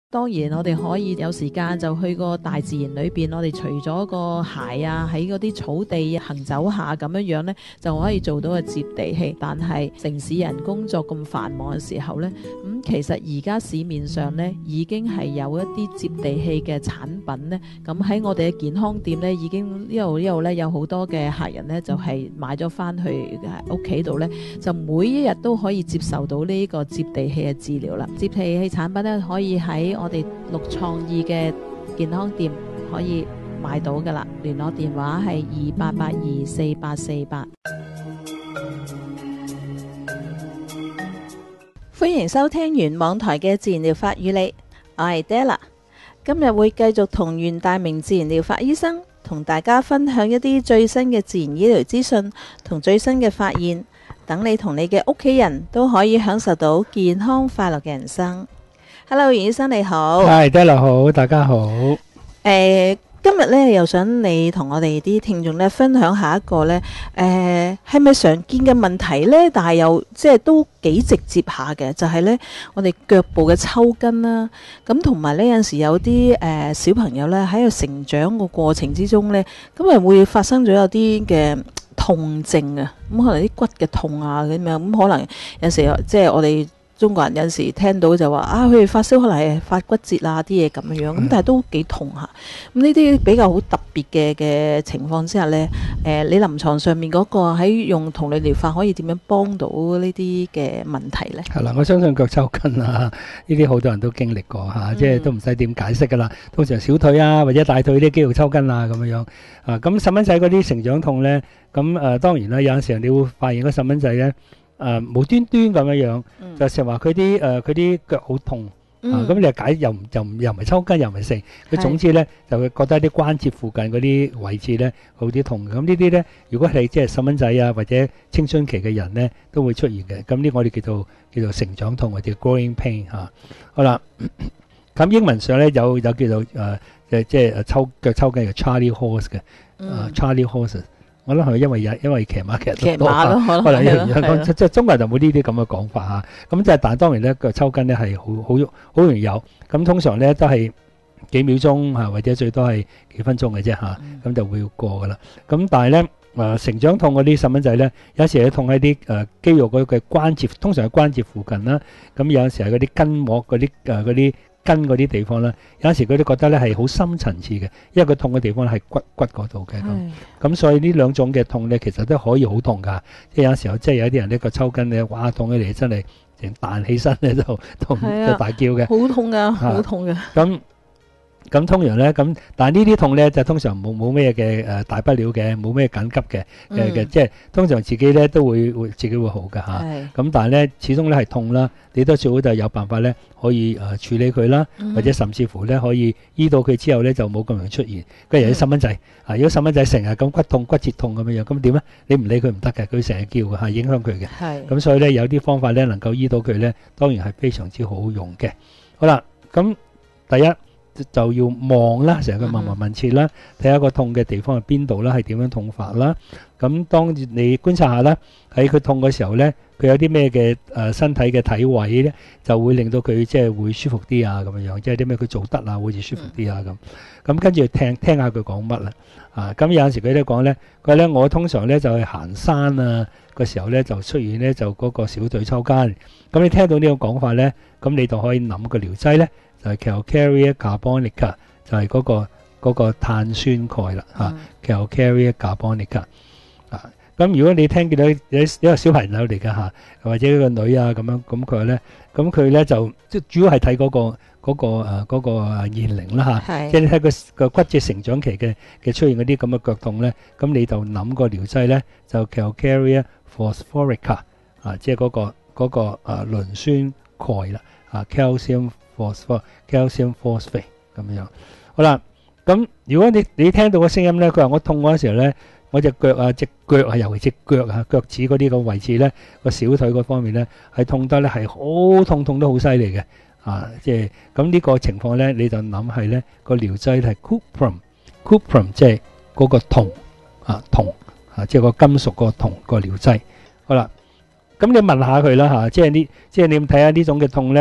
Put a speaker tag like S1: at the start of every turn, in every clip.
S1: 當然我哋可以有時間就去個大自然裏邊，我哋除咗個鞋啊喺嗰啲草地行走下咁樣呢，就可以做到個接地氣。但係城市人工作咁繁忙嘅時候呢，其實而家市面上呢已經係有一啲接地氣嘅產品呢。咁喺我哋嘅健康店呢，已經呢度呢有好多嘅客人呢，就係買咗翻去屋企度呢，就每一日都可以接受到呢個接地氣嘅治療啦。接地氣產品呢，可以喺我哋綠創意嘅健康店可以買到噶啦，聯絡電話係28824848。歡迎收聽原網台嘅自然療法與你，我係 Della， 今日會繼續同袁大明自然療法醫生同大家分享一啲最新嘅自然醫療資訊同最新嘅發現，等你同你嘅屋企人都可以享受到健康快樂嘅人生。Hello， 袁醫生你好。
S2: 係，Della好，大家好。
S1: 今日咧又想你同我哋啲聽眾咧分享下一個咧，係咪常見嘅問題咧？但係又即係都幾直接下嘅，就係咧我哋腳部嘅抽筋啦。咁同埋呢有陣時有啲小朋友咧喺度成長個過程之中咧，咁啊會發生咗有啲嘅痛症啊。咁可能啲骨嘅痛啊咁樣，咁可能有陣時即係我哋中國人有陣時聽到就話佢哋發燒可能係發骨折啊啲嘢咁樣，咁但係都幾痛下。咁呢啲比較好特別嘅情況之下呢，你臨床上面嗰個喺用同類療法可以點樣幫到呢啲嘅問題呢？
S2: 係啦，我相信腳抽筋啊，呢啲好多人都經歷過嚇，即係都唔使點解釋噶啦。通常小腿啊或者大腿啲肌肉抽筋啊咁樣啊，咁細蚊仔嗰啲成長痛呢，咁當然啦，有陣時你會發現個細蚊仔呢。無端端咁樣就成日話佢啲腳好痛，咁你解又唔係抽筋又唔係剩，佢總之咧就會覺得啲關節附近嗰啲位置咧好啲痛。咁呢啲咧，如果係即係細蚊仔啊或者青春期嘅人咧都會出現嘅。咁呢我哋叫做成長痛或者 growing pain 嚇。好啦，咁英文上咧有叫做即係腳抽筋嘅 Charlie horse 嘅，Charlie horses。我諗係因為騎馬其實都多嚇，可能即係中國人就冇呢啲咁嘅講法嚇。咁即係但係當然咧腳抽筋咧係好容易有，咁通常咧都係幾秒鐘嚇，或者最多係幾分鐘嘅啫嚇，咁就會過噶啦。咁但係咧成長痛嗰啲細蚊仔咧，有時係痛喺啲肌肉嗰嘅關節，通常係關節附近啦。咁有時係嗰啲筋膜嗰啲筋嗰啲地方咧，有陣時佢都覺得咧係好深層次嘅，因為佢痛嘅地方係骨嗰度嘅咁所以呢兩種嘅痛咧，其實都可以好痛㗎。即係有陣時候即係有啲人呢個抽筋咧，哇痛起嚟真係成彈起身咧就大叫嘅，
S1: 好痛㗎，好痛㗎。
S2: 咁通常咧但係呢啲痛咧就通常冇咩嘅大不了嘅，冇咩緊急嘅即係通常自己咧都會自己會好㗎嚇。咁但係咧始終咧係痛啦，你都最好就有辦法咧可以處理佢啦，或者甚至乎咧可以醫到佢之後咧就冇咁容易出現。譬如啲細蚊仔如果細蚊仔成日咁骨痛骨折痛咁樣，咁點咧？你唔理佢唔得嘅，佢成日叫嘅影響佢嘅。咁所以咧有啲方法咧能夠醫到佢咧，當然係非常之好用嘅。好啦，咁第一就要望啦，成日佢問切啦，睇下個痛嘅地方係邊度啦，係點樣痛法啦。咁當你觀察下啦，喺佢痛嘅時候咧，佢有啲咩嘅身體嘅體位咧，就會令到佢即係會舒服啲啊咁樣，即係啲咩佢做得啊，會似舒服啲啊咁。咁跟住聽下佢講乜啦。咁有陣時佢都講咧，佢話咧我通常咧就去行山啊個時候咧就出現咧就嗰個小腿抽筋。咁你聽到呢個講法咧，咁你就可以諗個療劑咧。就係 Calcarea Carbonica， 就係嗰個碳酸鈣啦嚇。Calcarea Carbonica 咁如果你聽見到有一個小朋友嚟㗎嚇，或者一個女啊咁樣，咁佢咧就即係主要係睇嗰個年齡啦嚇。即係你睇個骨質成長期嘅出現嗰啲咁嘅腳痛咧，咁你就諗個療劑咧就 Calcarea Phosphorica 即係嗰個磷酸鈣啦Calcium phosphate 咁樣。好啦，咁如果你聽到個聲音咧，佢話我痛嗰時候咧，我隻腳啊，尤其隻腳啊，腳趾嗰啲個位置咧，個小腿嗰方面咧，係痛得咧係好痛得好犀利嘅即係咁呢個情況咧，你就諗係咧個療劑係 cuprum 即係嗰個銅即係個金屬個銅個療劑。好啦，咁你問下佢啦即係你睇下呢種嘅痛咧。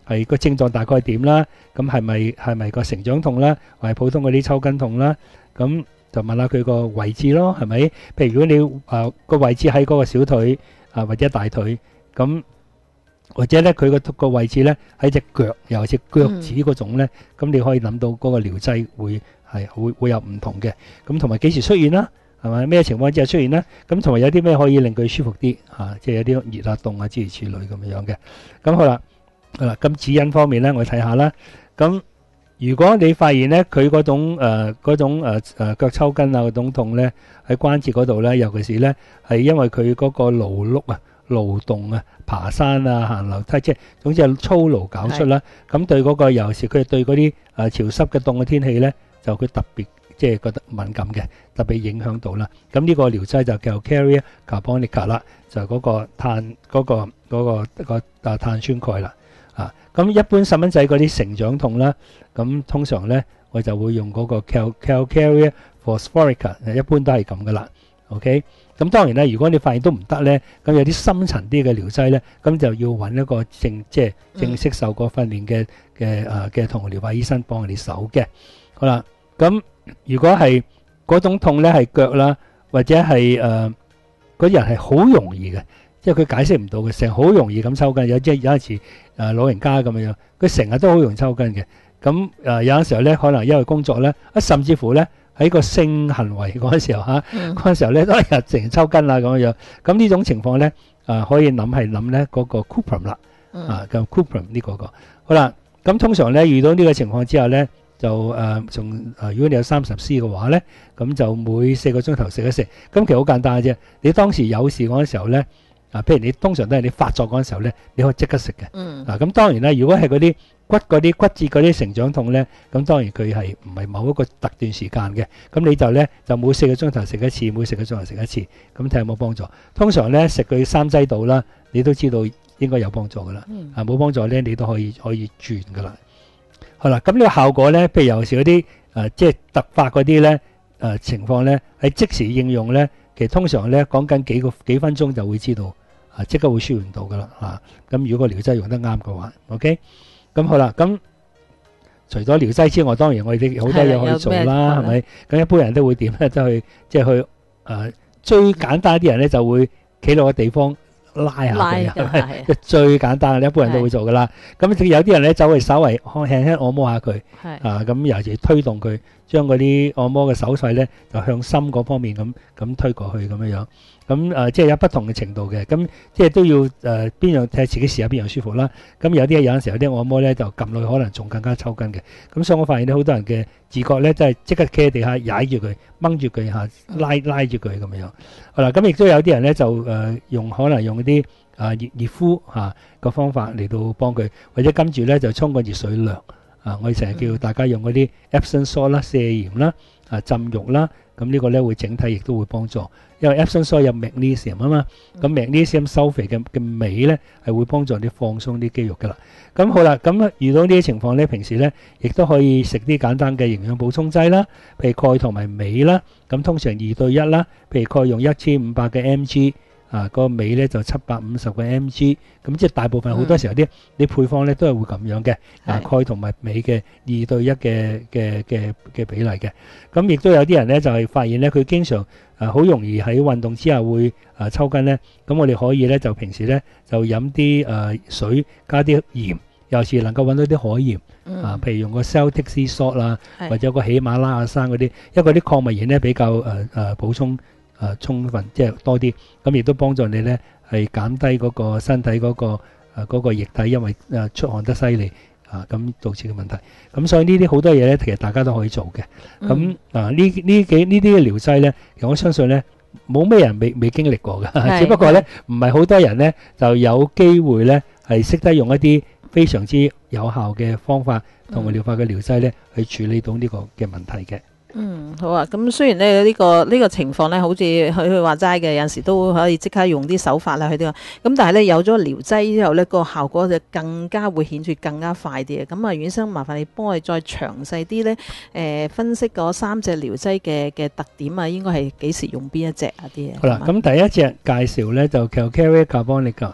S2: 係個症狀大概點啦，咁係咪個成長痛啦，或係普通嗰啲抽筋痛啦，咁就問下佢個位置咯，係咪？譬如如果你個位置喺嗰個小腿或者大腿，咁或者咧佢個位置咧喺隻腳，又係隻腳趾嗰種咧，咁你可以諗到嗰個療劑會有唔同嘅，咁同埋幾時出現啦？係咪咩情況之下出現咧？咁同埋有啲咩可以令佢舒服啲即係有啲熱啊、凍啊諸如此類咁樣嘅。咁好啦，咁指引方面咧，我睇下啦。咁如果你發現咧佢嗰種腳抽筋啊嗰種痛咧喺關節嗰度咧，尤其是咧係因為佢嗰個勞碌啊、勞動啊、爬山啊、行樓梯，即係總之係操勞搞出啦。咁對嗰個尤其是佢對嗰啲潮濕嘅凍嘅天氣咧，就佢特別即係覺得敏感嘅，特別影響到啦。咁呢個療劑就叫 Calcarea Carbonica 啦，就嗰個碳碳酸鈣啦。咁一般細蚊仔嗰啲成長痛啦，咁通常咧我就會用嗰個 Calcarea Phosphorica， 一般都係咁噶啦。OK， 咁當然咧，如果你發現都唔得咧，咁有啲深層啲嘅療劑咧，咁就要揾一個正式受過訓練嘅同療法醫生幫你手嘅。好啦，咁如果係嗰種痛咧係腳啦，或者係嗰人係好容易嘅，即係佢解釋唔到嘅，成日好容易咁抽筋。有陣時老人家咁樣，佢成日都好容易抽筋嘅。咁有陣時候咧，可能因為工作咧，甚至乎咧喺個性行為嗰陣時候嗰陣時候咧都係成日抽筋啦咁樣。咁呢種情況咧可以諗咧嗰個 Cuprum 啦，咁 Cuprum 呢個好啦。咁通常咧遇到呢個情況之後咧，就如果你有30C 嘅話咧，咁就每4個鐘頭食一食。咁其實好簡單嘅啫。你當時有事嗰陣時候咧，譬如你通常都係你發作嗰陣時候咧，你可以即刻食嘅。咁當然啦，如果係嗰啲骨折嗰啲成長痛咧，咁當然佢係唔係某一個特段時間嘅。咁你就咧就每4個鐘頭食一次，每4個鐘頭食一次，咁睇下有冇幫助。通常咧食佢3劑到啦，你都知道應該有幫助噶啦。冇幫助咧，你都可以轉噶啦。好啦，咁呢個效果咧，譬如有時嗰啲即係突發嗰啲咧情況咧，喺即時應用咧，其實通常咧講緊幾分鐘就會知道即刻會舒緩到噶啦。咁如果個療劑用得啱嘅話 ，OK， 咁好啦，咁除咗療劑之外，當然我哋好多嘢可以做啦，係咪？咁一般人都會點咧？都去最簡單啲人咧就會企落個地方拉下佢，即係最簡單嘅，一般人都會做噶啦。咁有啲人咧就會稍微輕輕按摩下佢，咁尤其推動佢，將嗰啲按摩嘅手勢咧就向心嗰方面咁推過去咁樣。咁即係有不同嘅程度嘅，咁即係都要邊樣睇下自己試下邊樣舒服啦。咁有陣時有啲按摩咧就撳落去可能仲更加抽筋嘅。咁所以我發現咧好多人嘅自覺咧真係即刻企喺地下踩住佢，掹住佢下拉住佢咁樣。好啦，咁亦都有啲人咧就可能用嗰啲熱敷個方法嚟到幫佢，或者跟住咧就沖個熱水涼。我哋成日叫大家用嗰啲 Epsom salt 啦、瀉鹽啦、浸浴啦。咁呢個咧會整體亦都會幫助，因為 Epsom salt 有 magnesium 啊嘛，咁 magnesium sulfate 嘅鎂咧係會幫助你放鬆啲肌肉噶啦。咁好啦，咁遇到呢啲情況咧，平時咧亦都可以食啲簡單嘅營養補充劑啦，譬如鈣同埋鎂啦。咁通常2:1啦，譬如鈣用1500嘅 mg。個鎂咧就750個 mg， 咁即係大部分好多時候啲配方咧都係會咁樣嘅，鈣同埋鎂嘅2:1嘅比例嘅。咁亦都有啲人咧就係發現咧佢經常好容易喺運動之下會抽筋咧，咁我哋可以咧就平時咧就飲啲水加啲鹽，尤其是能夠揾到啲海鹽譬如用個 Celtic Sea Salt 啦，或者個喜馬拉雅山嗰啲，因為嗰啲礦物鹽咧比較補充充分，即係多啲，咁亦都幫助你咧係減低嗰個身體嗰個液體，因為出汗得犀利咁導致嘅問題。咁所以呢啲好多嘢咧，其實大家都可以做嘅。咁呢啲嘅療劑咧，其實我相信咧冇咩人未經歷過嘅，只不過咧唔係好多人咧就有機會咧係識得用一啲非常之有效嘅方法同埋療法嘅療劑咧去處理到呢個嘅問題嘅。
S1: 好啊。咁雖然咧呢個情況咧，好似佢話齋嘅，有陣時都可以即刻用啲手法啦，去啲咁，但係咧有咗療劑之後咧，個效果就更加會顯著，更加快啲嘅。咁袁醫生，麻煩你幫我哋再詳細啲咧，分析嗰3隻療劑嘅特點啊，應該係幾時用邊一隻啲嘢？好
S2: 啦，咁第一隻介紹咧就 Calcarea Carbonica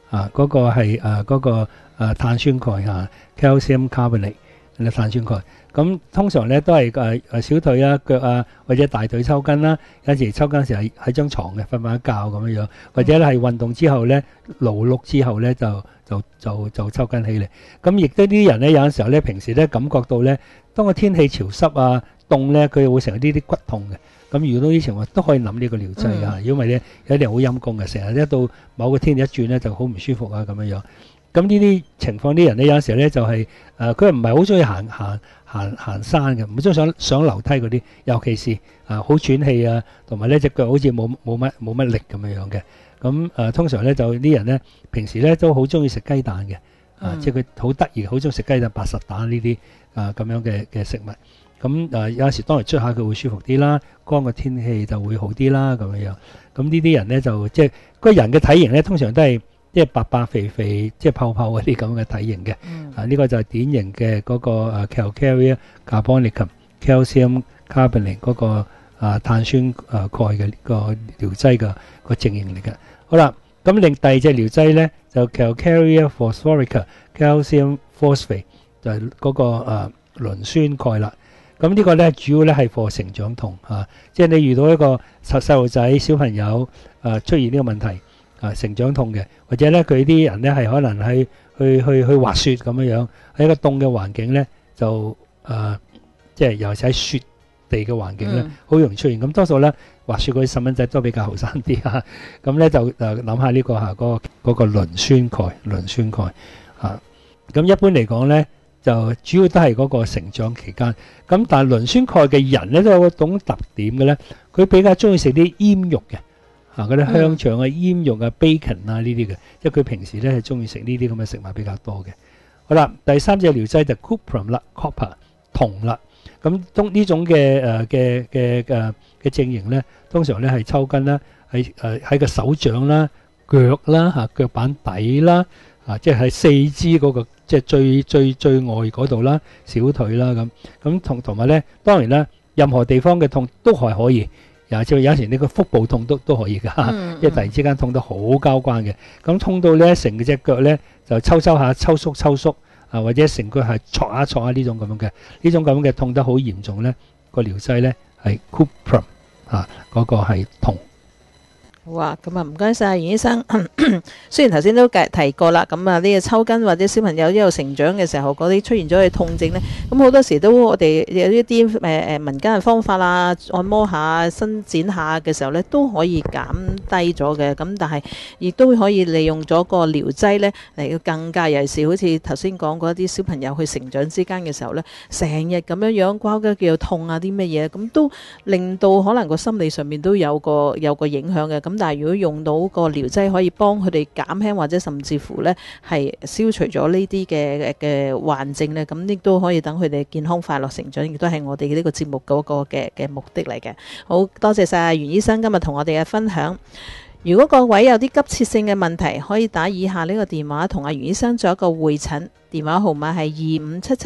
S2: 嗰個係嗰個碳酸鈣calcium carbonate 碳酸鈣。咁通常咧都係小腿啊、腳啊或者大腿抽筋啦，有時抽筋時係喺張床嘅瞓覺咁樣，或者咧係運動之後咧勞碌之後咧就抽筋起嚟。咁亦都啲人咧有陣時候咧平時咧感覺到咧，當個天氣潮濕啊凍咧，佢會成日呢啲骨痛嘅。咁遇到呢啲情況都可以諗呢個療劑㗎，因為咧有啲人好陰功嘅，成日一到某個天氣一轉咧就好唔舒服啊咁樣。咁呢啲情況啲人咧有陣時咧就係佢唔係好中意行山嘅，唔中意上樓梯嗰啲，尤其是好喘氣啊，同埋咧隻腳好似冇乜力咁樣嘅。咁通常咧就啲人咧平時咧都好中意食雞蛋嘅，即係佢好得意，好中意食雞蛋、白實蛋呢啲咁樣嘅食物。咁有陣時當然捽下佢會舒服啲啦，乾個天氣就會好啲啦咁樣。咁呢啲人咧就即係個人嘅體型咧，通常都係即係白肥肥，即係泡泡嗰啲咁嘅體型嘅。呢個就係典型嘅嗰個calcareous carbonicum calcium carbonate 嗰個碳酸鈣嘅個療劑嘅個證型嚟嘅。好啦，咁另第二隻療劑咧就 calcareous phosphoric calcium phosphate 就係嗰個磷酸鈣啦。咁呢個咧主要咧係 for 成長痛即係你遇到一個細路仔小朋友出現呢個問題成長痛嘅，或者咧佢啲人咧係可能係去滑雪咁樣，喺一個凍嘅環境咧就即係尤其喺雪地嘅環境咧，好容易出現。咁多數咧滑雪嗰啲細蚊仔都比較後生啲咁咧就諗下呢個嗰個磷酸鈣咁一般嚟講咧。就主要都係嗰個成長期間，咁但係磷酸鈣嘅人咧都有一種特點嘅咧，佢比較中意食啲醃肉嘅，嗰啲香腸啊、醃肉啊、bacon 啊呢啲嘅，即係佢平時咧係中意食呢啲咁嘅食物比較多嘅。好啦，第三隻療劑就 cuprum 啦 ，copper 銅啦，咁呢種嘅症型咧，通常咧係抽筋啦，喺個手掌啦、腳啦腳板底啦。即係喺四肢嗰個，即係最外嗰度啦，小腿啦咁同埋咧，當然啦，任何地方嘅痛都係可以，有時你個腹部痛都可以㗎，即係突然之間痛得好交關嘅，咁痛到咧成隻腳咧就抽下抽縮或者成個係挫下呢種咁樣嘅痛得好嚴重咧，個療劑咧係 cuprum 嗰個係銅。
S1: 好啊，咁啊唔該晒袁醫生。雖然頭先都提過啦，咁啊呢個抽筋或者小朋友一路成長嘅時候，嗰啲出現咗嘅痛症呢，咁好多時都我哋有一啲民間嘅方法啦，按摩下、伸展下嘅時候呢，都可以減低咗嘅。咁但係亦都可以利用咗個療劑呢嚟到更加，尤其是好似頭先講過一啲小朋友去成長之間嘅時候呢，成日咁樣瓜叫做痛啊啲乜嘢，咁都令到可能個心理上面都有個影響嘅。咁但係如果用到個療劑，可以幫佢哋減輕或者甚至乎呢係消除咗呢啲嘅患症呢，咁亦都可以等佢哋健康快樂成長，亦都係我哋呢個節目嗰個嘅目的嚟嘅。好多謝晒袁醫生今日同我哋嘅分享。如果各位有啲急切性嘅問題，可以打以下呢個電話同阿袁醫生做一個會診，電話號碼係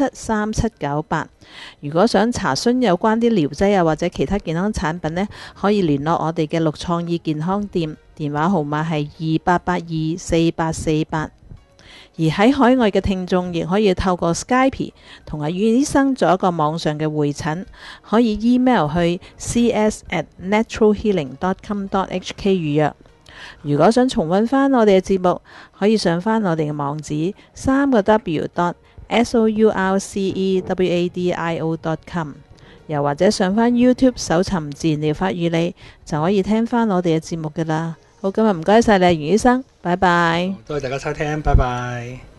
S1: 25773798。如果想查詢有關啲療劑啊或者其他健康產品呢，可以聯絡我哋嘅陸創意健康店，電話號碼係28824848。而喺海外嘅聽眾亦可以透過 Skype 同阿袁醫生做一個網上嘅會診，可以 email 去 cs@naturalhealing.com.hk 預約。如果想重溫翻我哋嘅節目，可以上翻我哋嘅網址3w.sourcewadio.com， 又或者上翻 YouTube 搜尋自然療法與你，就可以聽翻我哋嘅節目噶啦。好，今日唔該晒你，袁醫生，拜拜。
S2: 多謝大家收聽，拜拜。